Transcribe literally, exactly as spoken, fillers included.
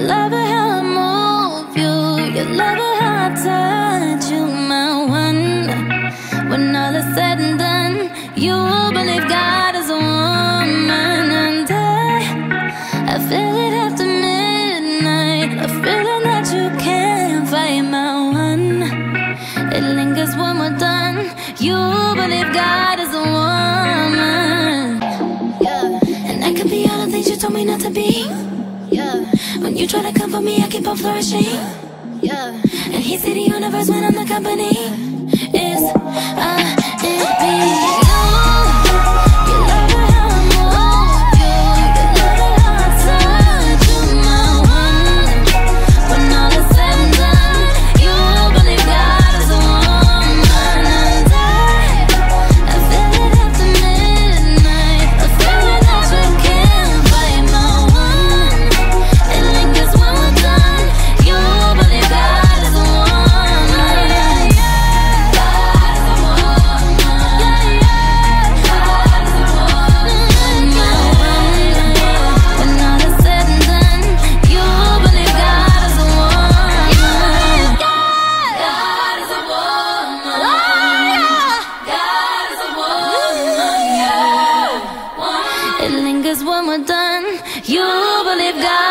love it how I move you. You love it how I touch you, my one. When all is said and done, you believe God is a woman. And I, I feel it after midnight, a feeling that you can't fight, my one. It lingers when we're done. You believe God is a woman. Yeah, and I can be all the things you told me not to be. Yeah, when you try to come for me, I keep on flourishing. Yeah, and he see the universe when I'm the company. It's I and me. It lingers when we're done. You believe God.